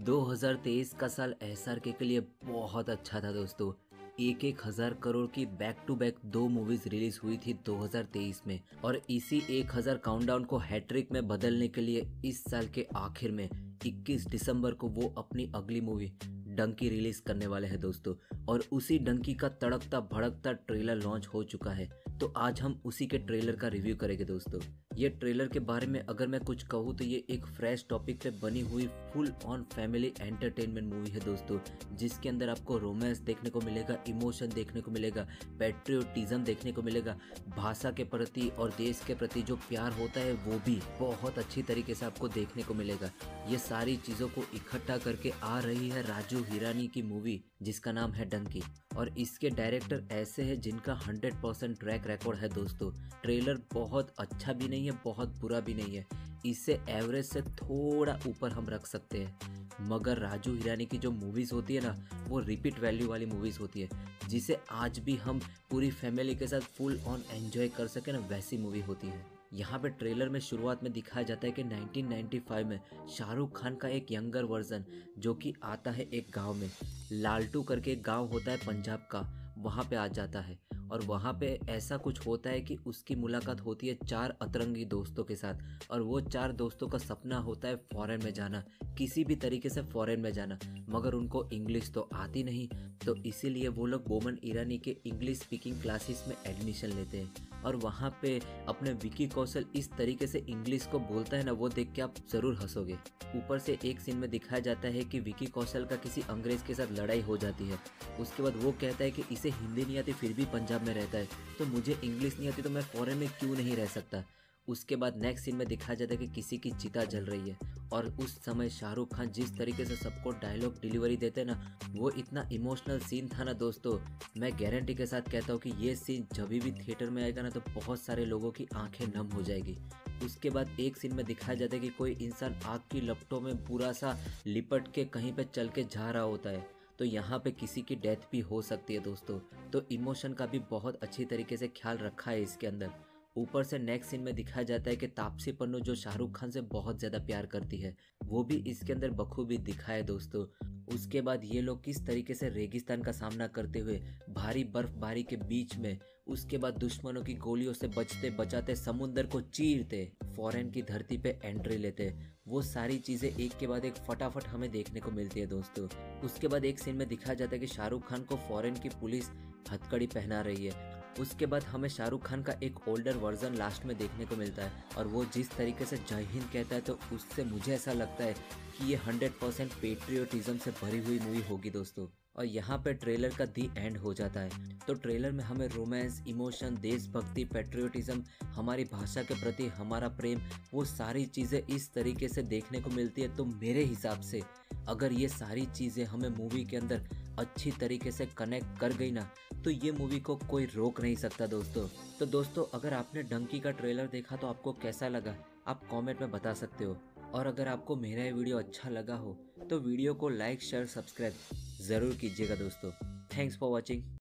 2023 का साल एसआरके के लिए बहुत अच्छा था दोस्तों। एक हजार करोड़ की बैक टू बैक दो मूवीज रिलीज हुई थी 2023 में, और इसी 1000 काउंटडाउन को हैट्रिक में बदलने के लिए इस साल के आखिर में 21 दिसंबर को वो अपनी अगली मूवी डंकी रिलीज करने वाले हैं दोस्तों। और उसी डंकी का तड़कता भड़कता ट्रेलर लॉन्च हो चुका है, तो आज हम उसी के ट्रेलर का रिव्यू करेंगे दोस्तों। ये ट्रेलर के बारे में अगर मैं कुछ कहूँ तो ये एक फ्रेश टॉपिक पे बनी हुई full on family entertainment movie है दोस्तों, जिसके अंदर आपको रोमांस देखने को मिलेगा, इमोशन देखने को मिलेगा, पैट्रियोटिज्म देखने को मिलेगा, भाषा के प्रति और देश के प्रति जो प्यार होता है वो भी बहुत अच्छी तरीके से आपको देखने को मिलेगा। ये सारी चीज़ों को इकट्ठा करके आ रही है राजू हिरानी की मूवी, जिसका नाम है डंकी। और इसके डायरेक्टर ऐसे हैं जिनका 100% ट्रैक रिकॉर्ड है दोस्तों। ट्रेलर बहुत अच्छा भी नहीं है, बहुत बुरा भी नहीं है, इससे एवरेज से थोड़ा ऊपर हम रख सकते हैं। मगर राजू हिरानी की जो मूवीज़ होती है ना, वो रिपीट वैल्यू वाली मूवीज़ होती है, जिसे आज भी हम पूरी फैमिली के साथ फुल ऑन एंजॉय कर सके ना, वैसी मूवी होती है। यहाँ पे ट्रेलर में शुरुआत में दिखाया जाता है कि 1995 में शाहरुख खान का एक यंगर वर्जन जो कि आता है एक गांव में, लालटू करके एक गांव होता है पंजाब का, वहाँ पे आ जाता है। और वहाँ पे ऐसा कुछ होता है कि उसकी मुलाकात होती है 4 अतरंगी दोस्तों के साथ, और वो 4 दोस्तों का सपना होता है फॉरेन में जाना, किसी भी तरीके से फॉरेन में जाना। मगर उनको इंग्लिश तो आती नहीं, तो इसीलिए वो लोग बोमन ईरानी के इंग्लिश स्पीकिंग क्लासेस में एडमिशन लेते हैं। और वहाँ पे अपने विकी कौशल इस तरीके से इंग्लिश को बोलता है ना, वो देख के आप ज़रूर हंसोगे। ऊपर से एक सीन में दिखाया जाता है कि विकी कौशल का किसी अंग्रेज के साथ लड़ाई हो जाती है। उसके बाद वो कहता है कि इसे हिंदी नहीं आती फिर भी पंजाब में रहता है, तो मुझे इंग्लिश नहीं आती तो मैं फॉरेन में क्यों नहीं रह सकता। उसके बाद नेक्स्ट सीन में दिखाया जाता है कि किसी की चिता जल रही है, और उस समय शाहरुख खान जिस तरीके से सबको डायलॉग डिलीवरी देते हैं ना, वो इतना इमोशनल सीन था ना दोस्तों। मैं गारंटी के साथ कहता हूँ कि ये सीन जब भी थिएटर में आएगा ना, तो बहुत सारे लोगों की आंखें नम हो जाएगी। उसके बाद एक सीन में दिखाया जाता है कि कोई इंसान आग की लपटों में पूरा सा लिपट के कहीं पे चल के जा रहा होता है, तो यहाँ पे किसी की डेथ भी हो सकती है दोस्तों। तो इमोशन का भी बहुत अच्छी तरीके से ख्याल रखा है इसके अंदर। ऊपर से नेक्स्ट सीन में दिखाया जाता है कि तापसी पन्नू जो शाहरुख खान से बहुत ज़्यादा प्यार करती है, वो भी इसके अंदर बखूबी दिखा है दोस्तों। उसके बाद ये लोग किस तरीके से रेगिस्तान का सामना करते हुए भारी बर्फबारी के बीच में, उसके बाद दुश्मनों की गोलियों से बचते बचाते समुद्र को चीरते फॉरेन की धरती पे एंट्री लेते, वो सारी चीज़ें एक के बाद एक फटाफट हमें देखने को मिलती है दोस्तों। उसके बाद एक सीन में दिखाया जाता है कि शाहरुख खान को फॉरेन की पुलिस हथकड़ी पहना रही है। उसके बाद हमें शाहरुख खान का एक ओल्डर वर्जन लास्ट में देखने को मिलता है, और वो जिस तरीके से जय हिंद कहता है, तो उससे मुझे ऐसा लगता है कि ये 100% पेट्रियोटिज्म से भरी हुई मूवी होगी दोस्तों। और यहाँ पे ट्रेलर का दी एंड हो जाता है। तो ट्रेलर में हमें रोमांस, इमोशन, देशभक्ति, पेट्रियोटिज्म, हमारी भाषा के प्रति हमारा प्रेम, वो सारी चीज़ें इस तरीके से देखने को मिलती है। तो मेरे हिसाब से अगर ये सारी चीज़ें हमें मूवी के अंदर अच्छी तरीके से कनेक्ट कर गई ना, तो ये मूवी को कोई रोक नहीं सकता दोस्तों। तो दोस्तों, अगर आपने डंकी का ट्रेलर देखा तो आपको कैसा लगा, आप कमेंट में बता सकते हो। और अगर आपको मेरा ये वीडियो अच्छा लगा हो तो वीडियो को लाइक, शेयर, सब्सक्राइब ज़रूर कीजिएगा दोस्तों। Thanks for watching.